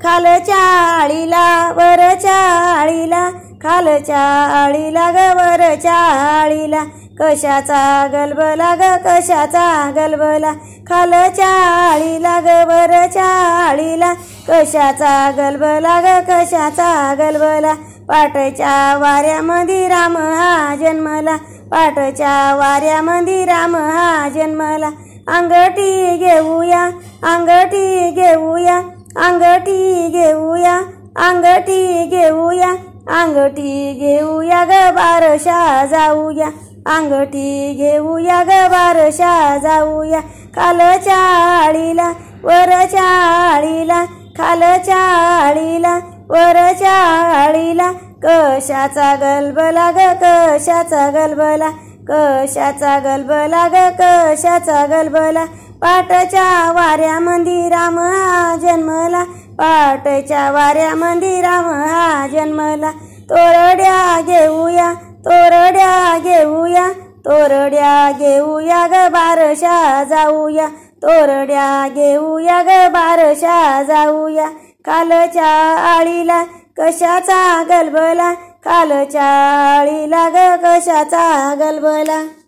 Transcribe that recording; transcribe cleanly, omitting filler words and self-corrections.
खालच्या आळीला वरच्या आळीला, खालच्या आळीला ग वरच्या आळीला, कशाचा गलबला ग कशाचा गलबला, खालच्या आळीला ग वरच्या आळीला, कशाचा गलबला ग कशाचा गलबला, पाटच्या वाऱ्यामध्ये राम हा जन्मला, पाटच्या वाऱ्यामध्ये राम हा जन्मला, अंगठी घेऊया अंगठी घेऊया, अंगठी घेऊया अंगठी घेऊया, अंगठी घेऊया ग बारशा जाऊया, अंगठी घेऊया ग बारशा जाऊया, खालच्या आळीला वरच्या आळीला, खालच्या आळीला वरच्या आळीला, कशाचा गलबला ग कशाचा गलबला, कशाचा गलबला ग कशाचा गलबला, पाटच्या वाऱ्यामध्ये राम हा जन्मला, पाटच्या वाऱ्यामध्ये राम हा जन्मला, तोरड्या घेऊया तोरड्या घेऊया, तोरड्या घेऊया ग बारशा जाऊया, तोरड्या घेऊया ग बारशा जाऊया, खालच्या आळीला कशाचा गलबला, खालच्या आळीला ग कशाचा गलबला.